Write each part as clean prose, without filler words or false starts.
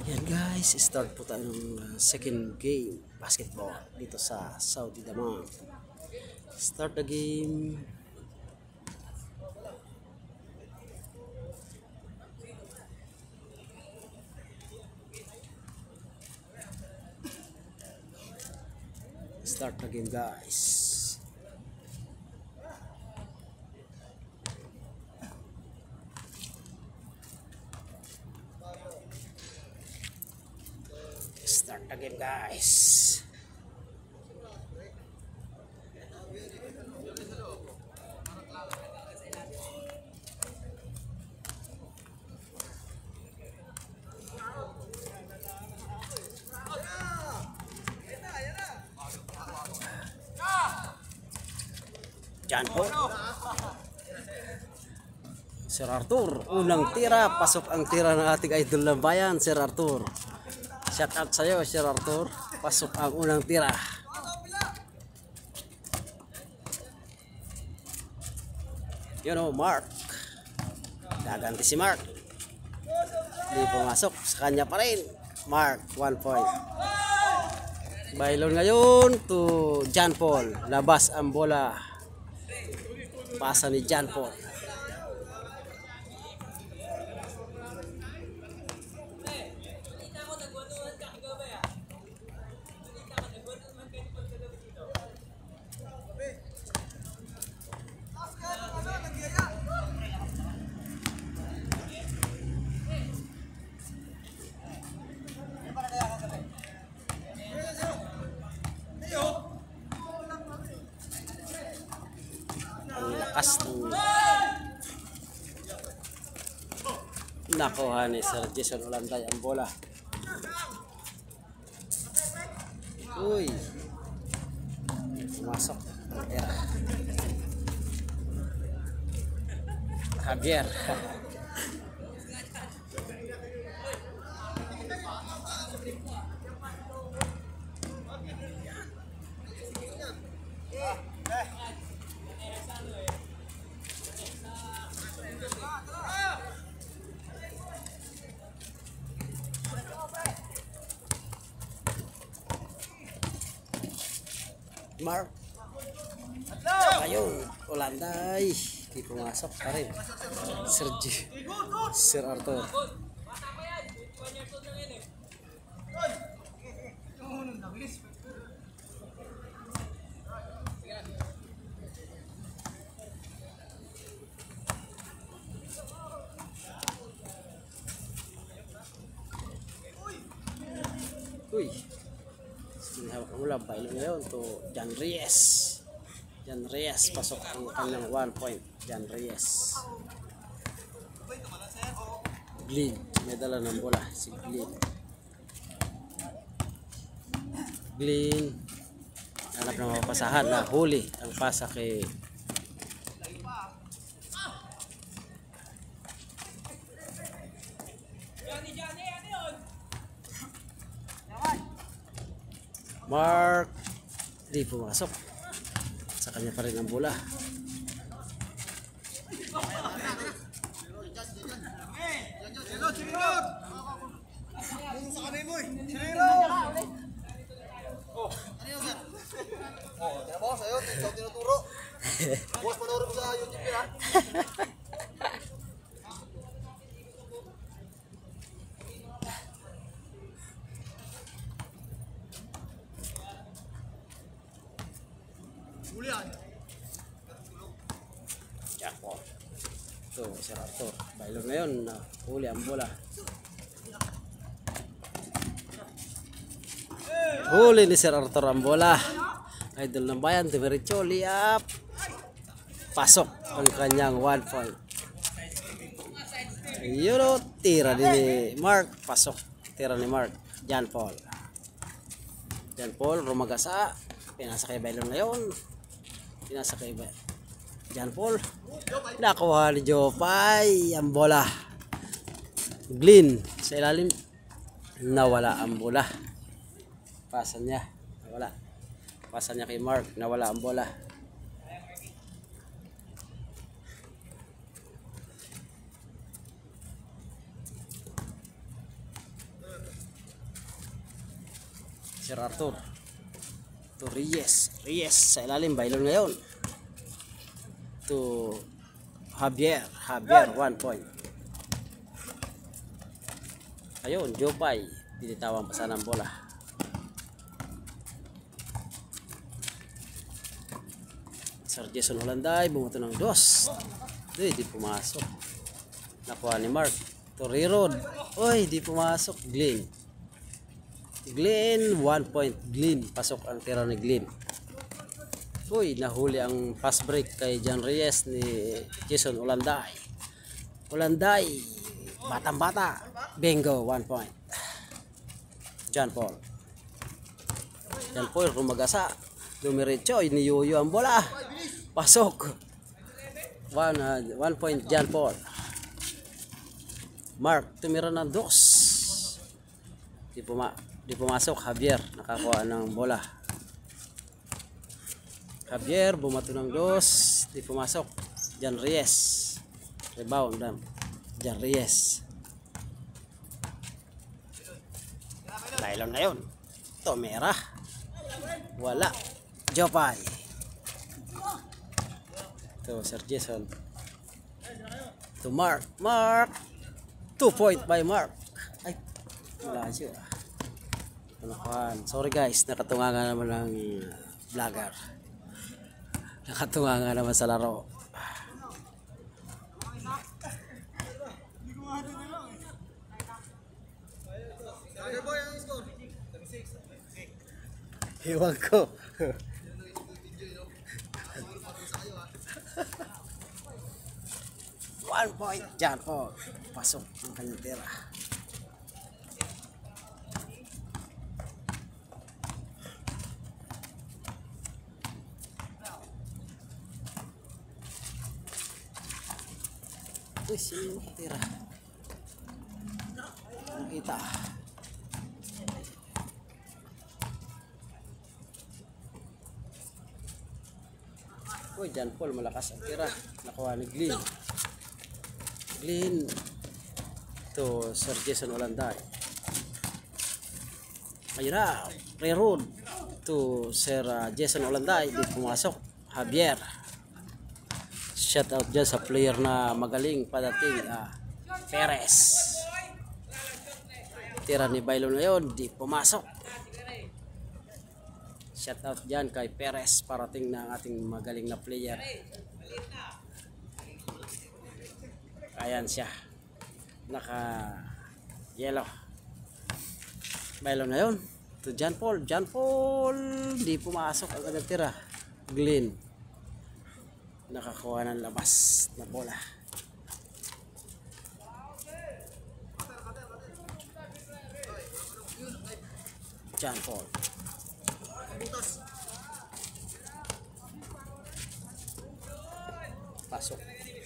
Yan guys, start po tayo ng second game basketball dito sa Saudi Daman. Start the game. Start the game guys. Start the game guys. Diyan po. Sir Arthur, unang tira, pasok ang tira ng ating idol ng bayan, Sir Arthur. Shout out sa'yo, Sir Arthur. Pasok ang unang tira. Yun o, Mark. Gaganti si Mark. Hindi pumasok. Sa kanya pa rin. Mark, 1 point. Bailon ngayon to John Paul. Labas ang bola. Pasa ni John Paul. Lakas ng nakuha ni Sir Jason Olanday ang bola. Uy, pumasok era Javier. Mark. Ayun, Olanday. Hindi pumasok pa rin. Sir Arthur. Uy. Hawak ang bola, bailon ngayon to Jan Reyes. Jan Reyes, pasok ang kanyang 1 point. Jan Reyes. Glyn, may dala ng bola si Glyn. Glyn, hanap na mapasahan na huli ang pasa kay Mark. Di pumasok. Sa kanya pa rin ang bola. Jackpot. Ito, Sir Arthur. Bailon ngayon na huli ang bola. Huli ni Sir Arthur ang bola. Idol ng bayan, Dimerecho, liap. Pasok ang kanyang 1 point. Yun o, tira ni Mark. Pasok, tira ni Mark. John Paul. John Paul, rumagasa. Pinasa kay Bailon ngayon. Pinasa kay John Paul. Nakuha ni Jopay ang bola. Glyn sa ilalim. Nawala ang bola. Pasa niya. Nawala. Pasa niya kay Mark. Nawala ang bola. Sir Arthur. To Reyes. Reyes sa ilalim. Bailon ngayon. To Javier. Javier 1 point. Ayun, Jopay. Tinitawan pa sana ang bola. Sir Jason Olanday. Bumato ng 2. Di pumasok. Nakuha ni Mark. To Rirod. Oy, di pumasok. Glenn. Glenn, 1 point. Glenn. Pasok ang tira ni Glenn. Uy, nahuli ang pass break kay John Reyes ni Jason Olanday. Olanday, batang-bata. Bingo, 1 point. John Paul. John Paul, rumagasa. Dumiretso, iniyuyo ang bola. Pasok. 1 point, John Paul. Mark, tumira ng 2. Di pumasok, Javier. Nakakuha ng bola. Javier, bumato ng 2. Di pumasok. John Reyes. Rebound. John Reyes. Lailon na yun. Tomera. Wala. Jopay. To Sir Jason. To Mark. Mark. 2 point by Mark. Ay. Wala siya. Sorry guys. Nakatunga nga naman ng vlogger. Nakatunga nga naman sa laro. Iwan ko. One point. John Paul. Pasok ang kanyang tira. Uy, sino tira? Nakita. Uy, John Paul, malakas ang tira. Nakuha ni Glenn. Glenn to Sir Jason Olanday. Ayun na, Rirod to Sir Jason Olanday. Di pumasok. Javier. Shout out dyan sa player na magaling padating, Perez. Tira ni Bailon ngayon, di pumasok. Shout out dyan kay Perez, parating na ating magaling na player. Ayan siya, naka yellow. Bailon ngayon to John Paul. John Paul, di pumasok ang kanyang tira. Glenn nakakuha ng labas na bola. John Paul. Pasok.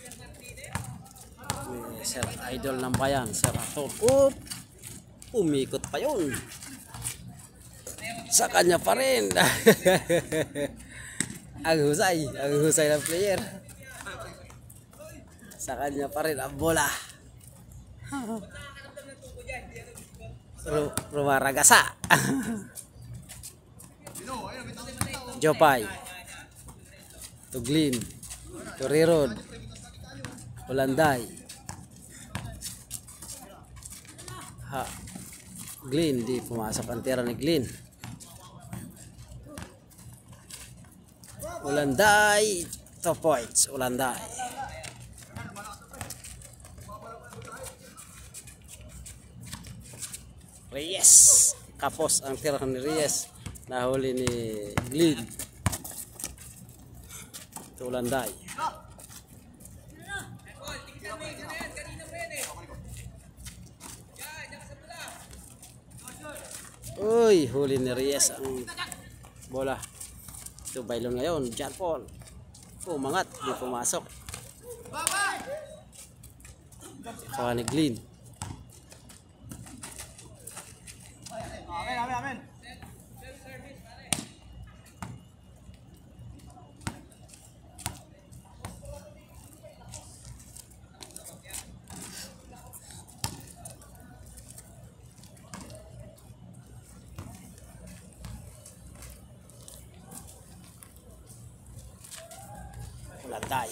Sir Idol ng bayan, Sir Arthur. Umikot pa yun. Sa kanya pa rin. Ang husay ng player. Sa kanya pa rin ang bola. Rumaragasa. Jopay. To Glenn. To Rirod. Olanday. Glenn, di pumasok ang tira ni Glenn. Olanday, 2 points. Olanday. Reyes. Kapos ang tira ni Reyes. Nahuli ni Glenn. Ito Olanday. Uy, huli ni Reyes ang bola. Ito Bailon ngayon, John Paul. Umangat, di pumasok. Kawa ni Glenn. Ulanday.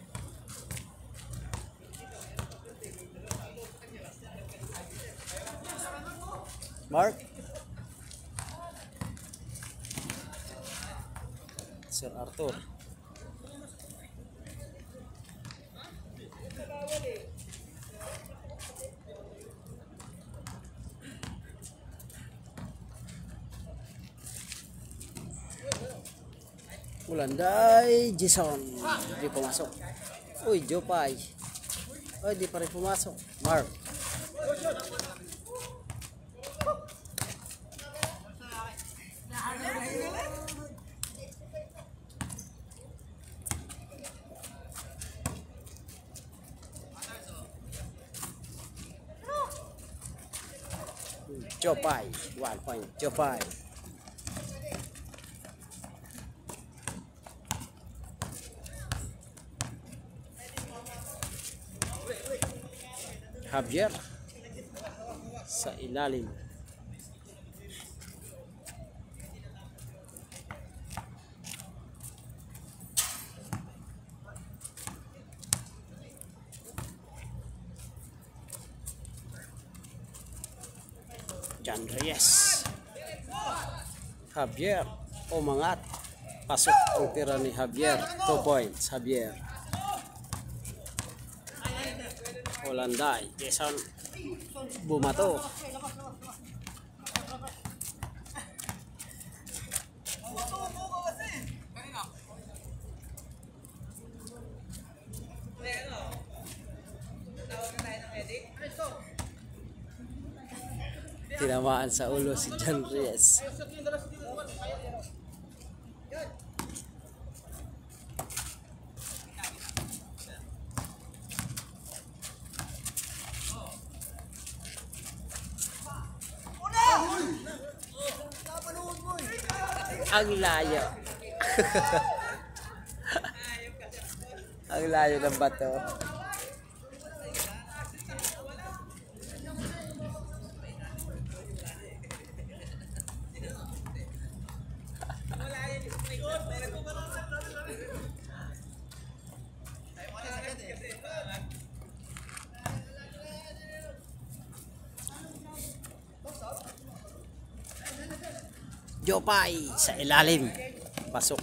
Mark. Sir Arthur. Ulanday, Jason. Di pumasok. Uy, Jopay. Uy, di pa rin pumasok. Mark. Jopay. 1 point. Jopay. Javier sa ilalim. John Reyes. Javier umangat. Pasok ang tira ni Javier. 2 points. Javier. Ulanday, Jason bumato. Tinamaan sa ulo si John Reyes. Ang layo. Ang layo ng bato. Jopay sa ilalim. Pasok.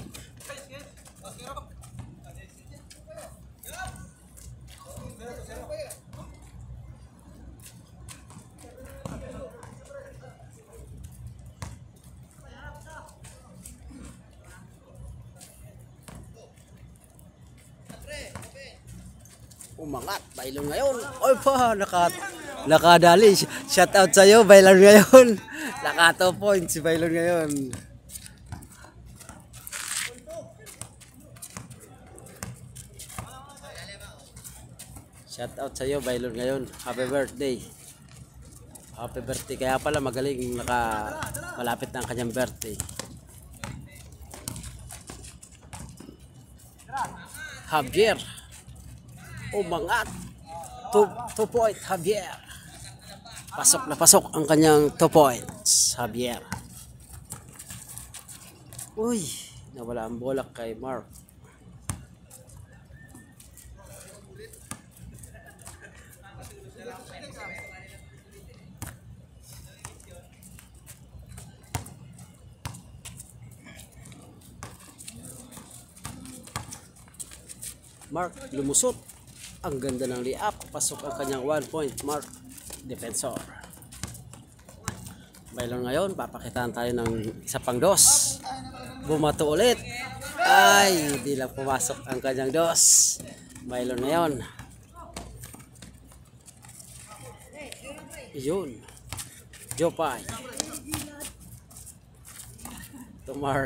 Umangat. Bailon ngayon. Oy pa, nakadali. Shout out sa'yo. Bailon ngayon. Naka 2 points si Bailon ngayon. Shout out sa iyo, Bailon ngayon. Happy birthday. Happy birthday. Kaya pala magaling, malapit na ang kanyang birthday. Javier umangat. 2 point Javier. Pasok na pasok ang kanyang 2 points Javier. Uy, nawala ang bola kay Mark. Mark lumusot. Ang ganda ng layup. Pasok ang kanyang 1 point. Mark, defensor. Bailon ngayon, papakitaan tayo ng isa pang dos. Bumato ulit. Ay, hindi lang pumasok ang kanyang dos. Bailon ngayon. Yun. Jopay. To Mark.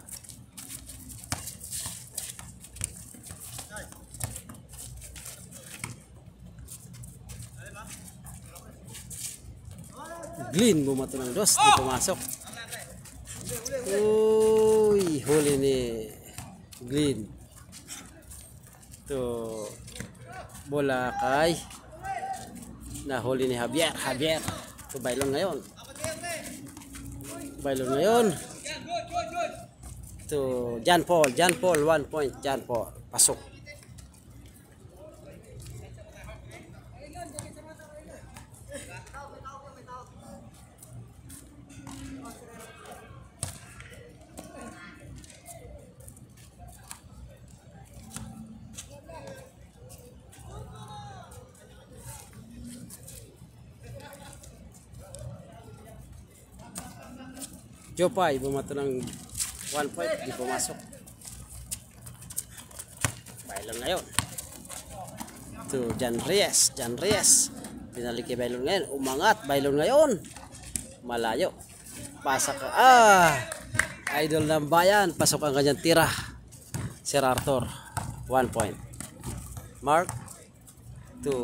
Glenn bumato ng dos, di pumasok. Uy, huli ni Glenn. To bola kay nahuli ni Javier. Javier. To Bailon ngayon. Bailon ngayon. To John Paul. John Paul 1 point. John Paul. Pasok. Jopay bumato ng 1 point, di pumasok. Bailon ngayon. To Jan Reyes. Binalik kay Bailon ngayon. Umangat. Bailon ngayon. Malayo. Pasak. Idol ng bayan. Pasok ang kanyang tira. Sir Arthur. 1 point. Mark. To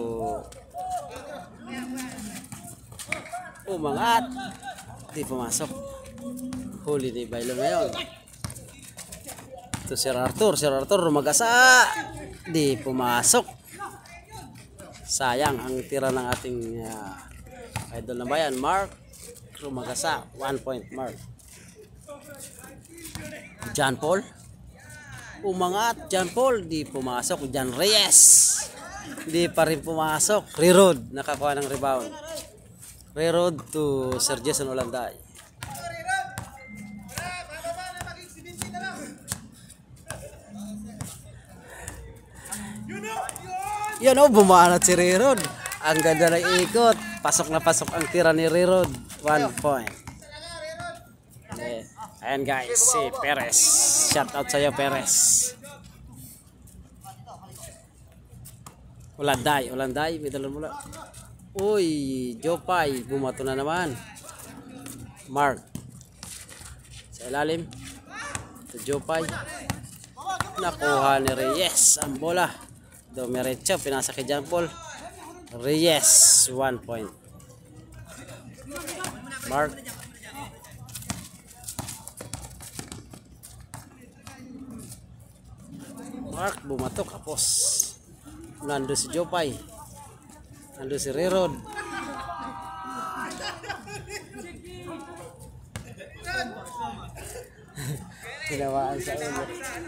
umangat. Di pumasok. Huli ni Bailon ngayon. To Sir Arthur rumagasa. Di pumasok. Sayang ang tira ng ating idol ng bayan, Mark rumagasa. 1 point, Mark. John Paul umangat. John Paul di pumasok. Jan Reyes di pa rin pumasok. Rerod nakakuha ng rebound. Rerod to Sir Jason Olanday. Yun bumanat si Rerod. Ang ganda ng ikot. Pasok na pasok ang tira ni Rerod. 1 point. Ayan guys, si Perez. Shout out sa'yo, Perez. Olanday, middle mula. Uy, Jopay, bumato na naman. Mark. Sa ilalim. Ito Jopay. Nakuha ni Reyes ang bola. Domerecho, pinasa kay John Paul. Reyes, 1 point. Mark. Mark bumatok kapos. Nando si Jopay. Nando si Rerod. Tinawaan sa ulo.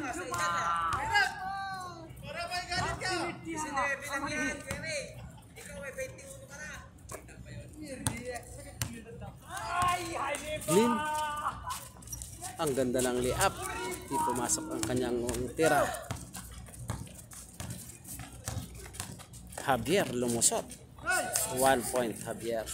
Lin. Ang ganda ng layup. Di pumasok ang kanyang tira. Javier lumusot. 1 point Javier.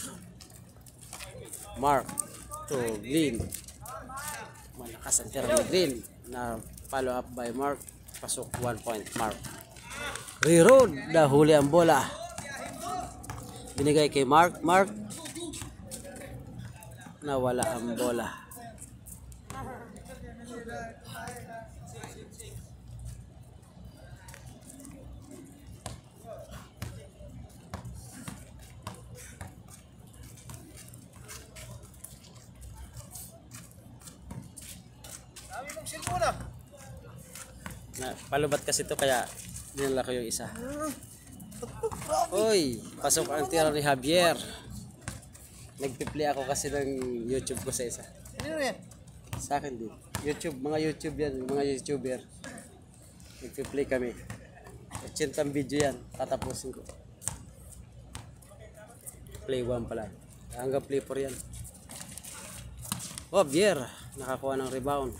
Mark to Green. Malakas ang tira ni Green na follow up by Mark. Pasok 1 point Mark. Rerod nahuli ang bola. Binigay kay Mark. Nawala ang bola. Palubat kasi ito kaya dinala ko yung isa. Uy, pasok ang tira ni Javier. Nagpi-play ako kasi ng YouTube ko sa isa. Ano yan? Sa akin din. YouTube, mga YouTube yan, mga YouTuber. Nagpi-play kami. 80 video yan, tatapusin ko. Play 1 pala. Hanggang play 4 yan. Javier, nakakuha ng rebound.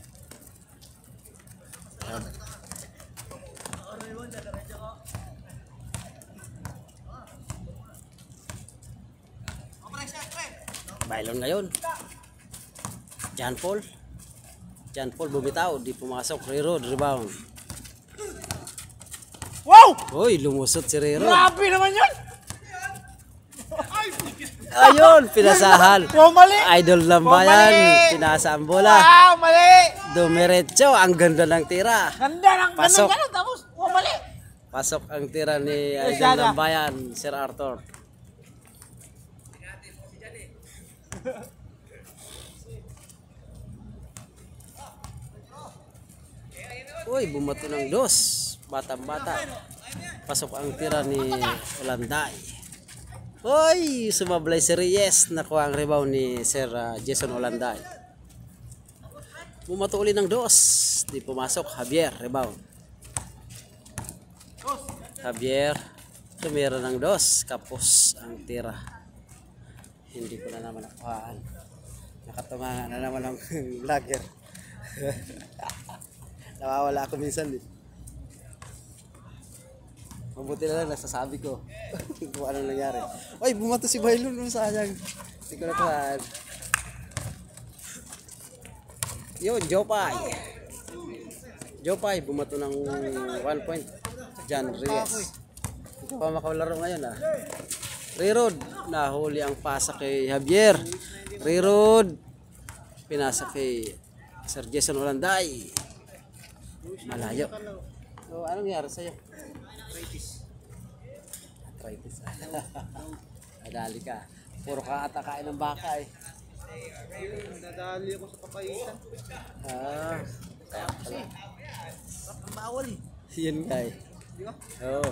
Bailon ngayon. John Paul bumitaw, di pumasok. Rerod rebound. Wow! Uy, lumusot si Rerod. Grabe naman yun! Ayun, pinasahan. Wow, mali! Idol ng bayan, pinasa ang bola. Wow, mali! Dumiretso, ang ganda ng tira. Ganda Pasok. ng tapos, wow, mali! Pasok ang tira ni Idol ng bayan, Sir Arthur. Uy, bumato ng dos. Batang-bata. Pasok ang tira ni Olanday. Uy, sumablay si Reyes. Nakuha ang rebound ni Sir Jason Olanday. Bumato uli ng dos. Di pumasok. Javier, rebound. Javier, tumira ng dos. Kapos ang tira. Hindi ko na naman nakuhaan. Nakatunga na naman ang vlogger. Nawawala ako minsan din. Mabuti na lang nasasabi ko kung anong nangyari. Ay, bumato si Bailon, sayang. Hindi ko nakuhaan. Yun, Jopay. Jopay, bumato ng 1 point. John Reyes. Ito pa makalaro ngayon ah. Rirod, nahuli ang pasa kay Javier. Rirod, pinasa kay Sir Jason Olanday. Malayo. So, anong nangyari sa'yo? Arthritis. Nadali ka. Puro ka atakain ng baka eh. Nadali ako sa papaitan. Ah, kaya pala. Ang bawal eh. Yun nga eh. Di ba? Oo.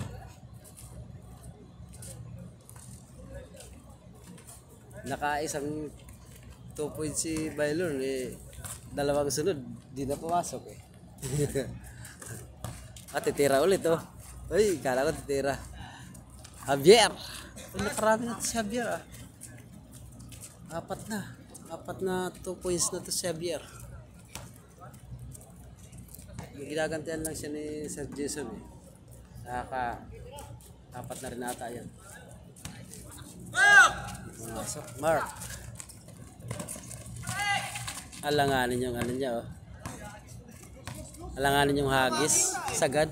Nakaisang 2 points si Bailon eh. Dalawang sunod, di na pumasok eh. Titira ulit oh. Uy, kala ko titira. Javier! Nakarami na to si Javier ah. Apat na 2 points na to si Javier. Ginagantihan lang siya ni Sir Jason eh. Saka, apat na rin ata yan. Pumasok. Mark. Alanganin yung ano niya oh. Alanganin yung hagis. Sagad.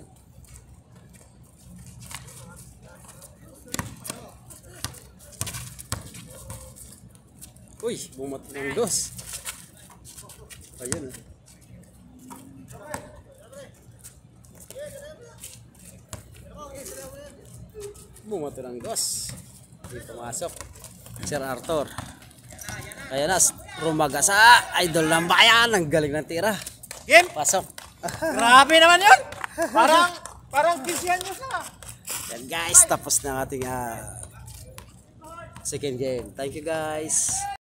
Uy, bumat ng dos. Ayun oh. Bumato ng dos. Hindi pumasok. Sir Arthur. Kaya na, rumaga sa idol ng bayan. Ang galing ng tira. Game! Pasok. Grabe naman yun! Parang kisiyan nyo sa. Yan guys, tapos na ang ating second game. Thank you guys.